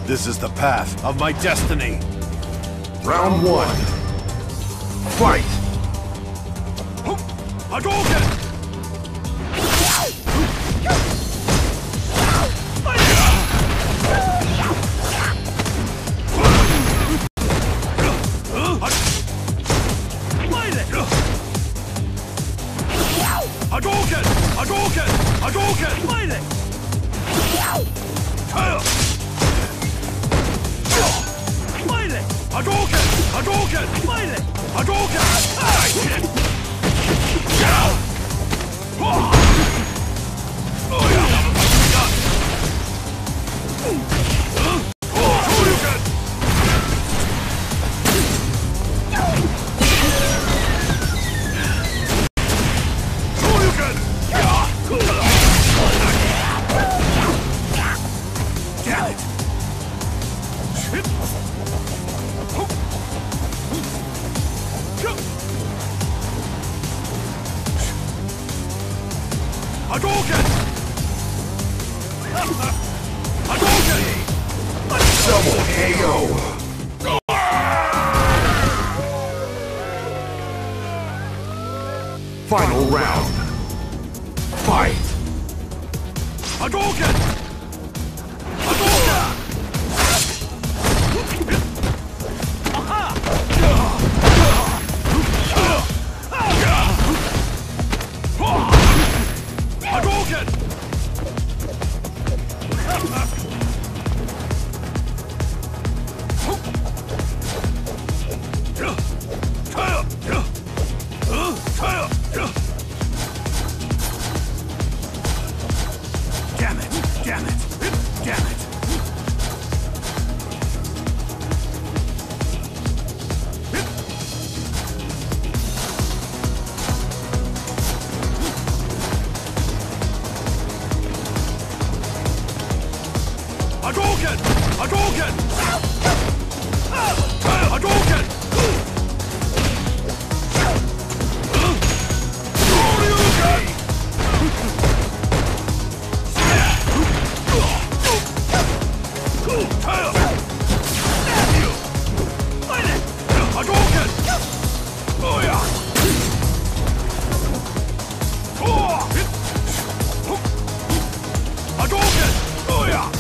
This is the path of my destiny. Round one. Fight! Hadouken! Hadouken! Hadouken! Hadouken! Hadouken! Hadouken! Hadouken! Hadouken! Hadouken! Double KO! Final round. Fight! Hadouken! Hadouken! Hadouken! Damn it! Damn it! Damn it! Hadouken! Hadouken! Hadouken! Hadouken! Hadouken!